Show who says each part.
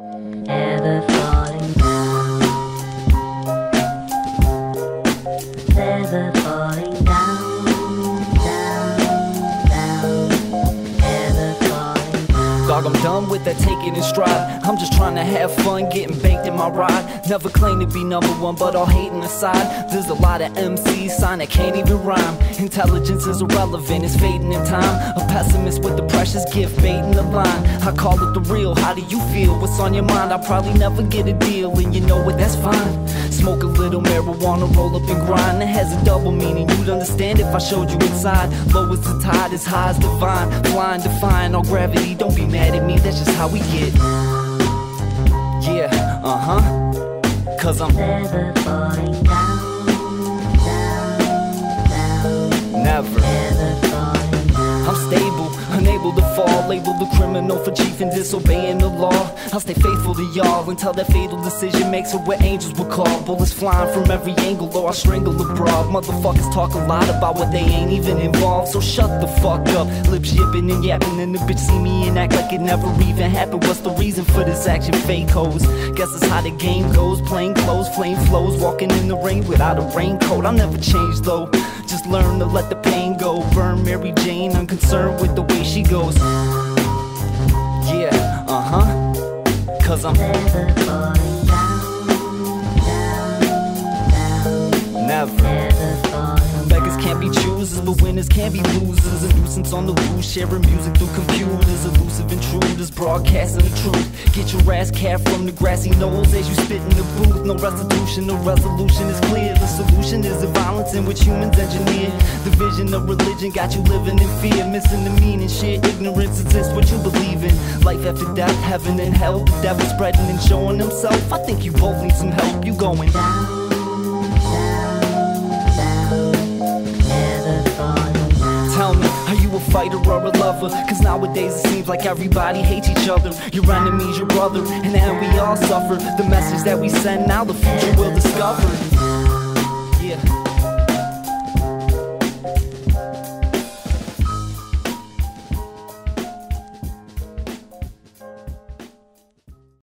Speaker 1: Never falling down, never falling down, down, down, never falling down.
Speaker 2: Dog, I'm done with that taking in stride. I'm just trying to have fun, getting baked in my ride. Never claim to be number one, but all hating aside, there's a lot of MCs sign that can't even rhyme. Intelligence is irrelevant, it's fading in time. A pessimist with the precious gift, baiting the line. I call it the real, how do you feel? What's on your mind? I'll probably never get a deal, and you know what, that's fine. Smoke a little marijuana, roll up and grind. It has a double meaning, you'd understand if I showed you inside. Low as the tide, as high as divine. Flying, defying all gravity, don't be mad at me, that's just how we get. Yeah, cause I'm
Speaker 1: Never falling down, down, down,
Speaker 2: never.
Speaker 1: never falling down.
Speaker 2: I'm stable, unable to fall. Labeled a criminal for chief and disobeying the law. I'll stay faithful to y'all until that fatal decision makes it what angels would call. Bullets flying from every angle, or I'll strangle a broad. Motherfuckers talk a lot about what they ain't even involved, so shut the fuck up. Lip shipping and yapping, and the bitch see me and act like it never even happened. What's the reason for this action? Fake hoes. Guess it's how the game goes. Plain clothes, flame flows. Walking in the rain without a raincoat. I'll never change though. Just learn to let the pain go. Burn Mary Jane, unconcerned with the way she goes. Yeah, cause I'm
Speaker 1: Never falling down, down, down,
Speaker 2: never.
Speaker 1: never falling
Speaker 2: Beggars can't be choosers, but winners can't be losers. A nuisance on the loose, sharing music through computers. Elusive intruders, broadcasting the truth. Get your ass capped from the grassy knolls as you spit in the booth. No restitution, no resolution is clear. The solution is the violence in which humans engineer. The vision of religion got you living in fear, missing the meaning. Sheer ignorance exists what you believe in. Life after death, heaven and hell. The devil spreading and showing himself. I think you both need some help. You going
Speaker 1: down, never falling down.
Speaker 2: Tell me, are you a fighter or a lover? Cause nowadays it seems like everybody hates each other. Your enemy's your brother, and then we all suffer. The message that we send now, the future will discover.